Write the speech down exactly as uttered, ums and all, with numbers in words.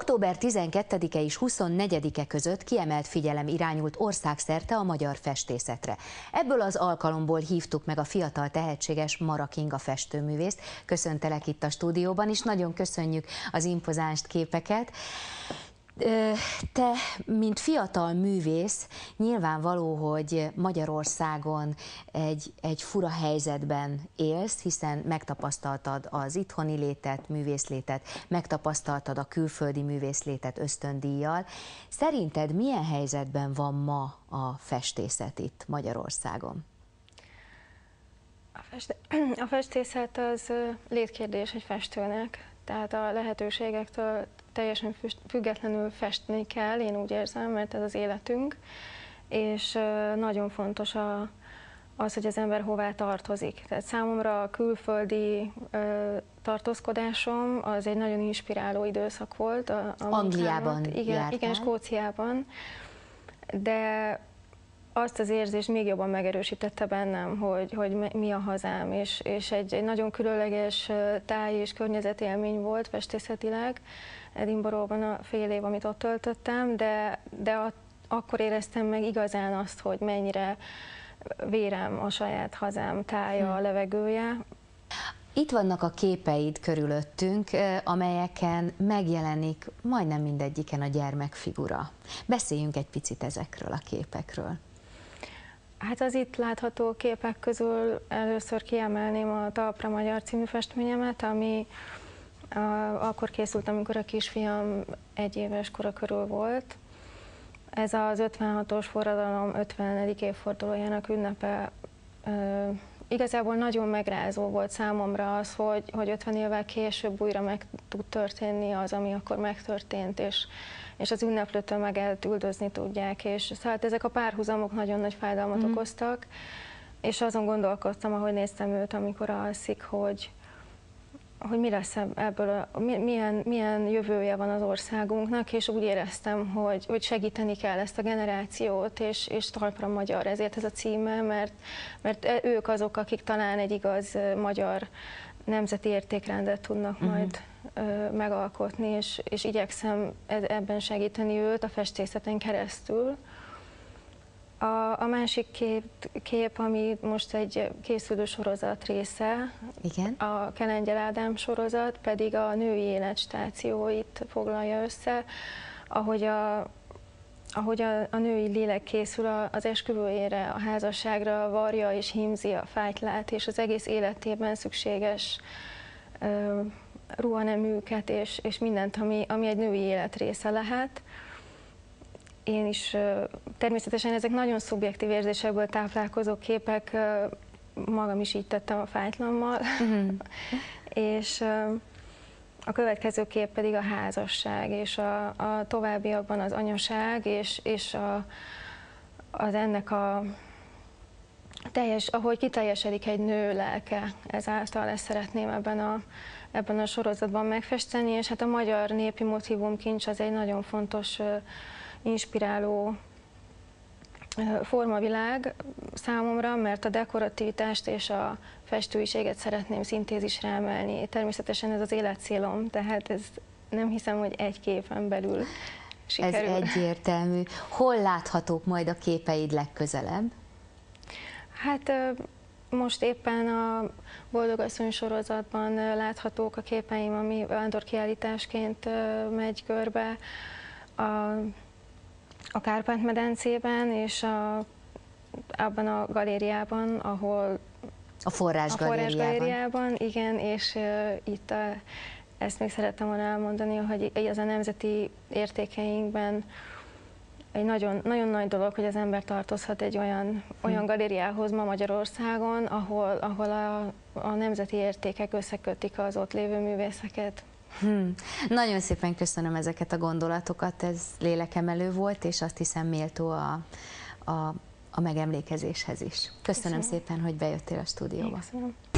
október tizenkettedike és huszonnegyedike között kiemelt figyelem irányult országszerte a magyar festészetre. Ebből az alkalomból hívtuk meg a fiatal tehetséges Mara Kinga festőművészt. Köszöntelek itt a stúdióban, és nagyon köszönjük az impozáns képeket. Te, mint fiatal művész, nyilvánvaló, hogy Magyarországon egy, egy fura helyzetben élsz, hiszen megtapasztaltad az itthoni létet, művészlétet, megtapasztaltad a külföldi művészlétet ösztöndíjjal. Szerinted milyen helyzetben van ma a festészet itt Magyarországon? A, fest... a festészet az létkérdés egy festőnek, tehát a lehetőségektől teljesen függetlenül festeni kell, én úgy érzem, mert ez az életünk, és nagyon fontos a, az, hogy az ember hová tartozik. Tehát számomra a külföldi ö, tartózkodásom az egy nagyon inspiráló időszak volt. A, a Angliában igen, igen, Skóciában, de azt az érzést még jobban megerősítette bennem, hogy, hogy mi a hazám, és, és egy, egy nagyon különleges táj és környezetélmény volt festészetileg, Edinburghban a fél év, amit ott töltöttem, de, de a, akkor éreztem meg igazán azt, hogy mennyire vérem a saját hazám tája, a levegője. Itt vannak a képeid körülöttünk, amelyeken megjelenik majdnem mindegyiken a gyermekfigura. Beszéljünk egy picit ezekről a képekről. Hát az itt látható képek közül először kiemelném a Talpra Magyar című festményemet, ami Uh, akkor készült, amikor a kisfiam egy éves kora körül volt. Ez az ötvenhatos forradalom ötvenedik évfordulójának ünnepe. Uh, igazából nagyon megrázó volt számomra az, hogy, hogy ötven évvel később újra meg tud történni az, ami akkor megtörtént, és, és az ünneplő tömeget üldözni tudják. És szóval ezek a párhuzamok nagyon nagy fájdalmat mm. okoztak, és azon gondolkoztam, ahogy néztem őt, amikor alszik, hogy hogy mi lesz ebből, a, milyen, milyen jövője van az országunknak, és úgy éreztem, hogy, hogy segíteni kell ezt a generációt, és, és Talpra Magyar, ezért ez a címe, mert, mert ők azok, akik talán egy igaz magyar nemzeti értékrendet tudnak uh-huh. majd ö, megalkotni, és, és igyekszem ebben segíteni őt a festészeten keresztül. A, a másik kép, kép, ami most egy készülő sorozat része, igen? A Kelengyel Ádám sorozat, pedig a női élet stációit foglalja össze, ahogy a, ahogy a, a női lélek készül az esküvőjére, a házasságra, varja és hímzi a fájtlát, és az egész életében szükséges uh, ruhaneműket és, és mindent, ami, ami egy női élet része lehet. Én is, természetesen ezek nagyon szubjektív érzésekből táplálkozó képek, magam is így tettem a fájtlammal, uh-huh. és a következő kép pedig a házasság, és a, a továbbiakban az anyaság, és, és a, az ennek a teljes, ahogy kiteljesedik egy nő lelke, ezáltal ezt szeretném ebben a, ebben a sorozatban megfesteni, és hát a magyar népi motívumkincs az egy nagyon fontos inspiráló formavilág számomra, mert a dekorativitást és a festőiséget szeretném szintézisre emelni. Természetesen ez az életcélom, tehát ez nem hiszem, hogy egy képen belül sikerül. Ez egyértelmű. Hol láthatók majd a képeid legközelebb? Hát most éppen a Boldogasszony sorozatban láthatók a képeim, ami vándorkiállításként megy körbe. A a Kárpát-medencében, és a, abban a galériában, ahol a Forrás, a galériában. Forrás galériában, igen, és uh, itt a, ezt még szerettem volna elmondani, hogy az a nemzeti értékeinkben egy nagyon, nagyon nagy dolog, hogy az ember tartozhat egy olyan, hmm. olyan galériához ma Magyarországon, ahol, ahol a, a nemzeti értékek összekötik az ott lévő művészeket. Hmm. Nagyon szépen köszönöm ezeket a gondolatokat, ez lélekemelő volt, és azt hiszem méltó a, a, a megemlékezéshez is. Köszönöm, köszönöm szépen, hogy bejöttél a stúdióba. Köszönöm.